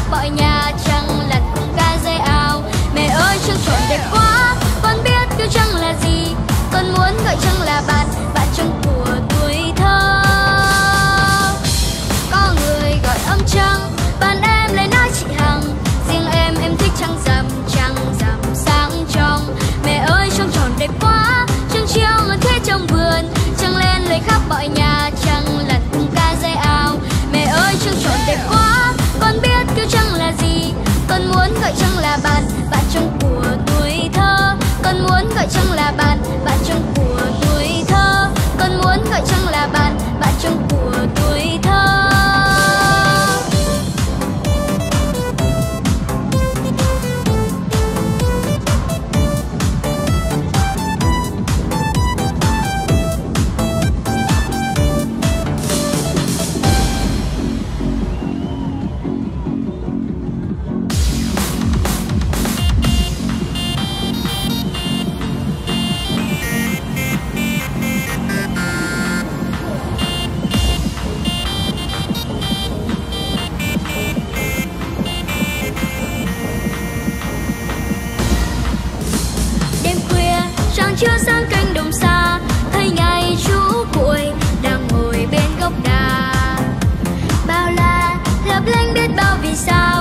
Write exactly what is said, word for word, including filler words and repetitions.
mọi nhà trăng lặn cùng ca dây ao. Mẹ ơi trăng tròn đẹp quá, con biết yêu trăng là gì, con muốn gọi trăng là bạn, bạn trăng của tuổi thơ. Có người gọi ông trăng, bạn em lại nói chị Hằng, riêng em em thích trăng rằm, trăng rằm sáng trong. Mẹ ơi trăng tròn đẹp quá, trăng treo ngân thế trong vườn, trăng lên lấy khắp mọi nhà trăng lặn cùng ca dây ao. Mẹ ơi trăng tròn đẹp quá, con biết kêu trăng là gì, con muốn gọi trăng là bạn, bạn trăng của tuổi thơ. Con muốn gọi trăng là bạn, bạn trăng của tuổi thơ. Con muốn gọi trăng là bạn, bạn trăng của tuổi thơ. Chưa sang cánh đồng xa, thấy ngày chú cuội đang ngồi bên gốc đà. Bao la lấp lánh biết bao vì sao.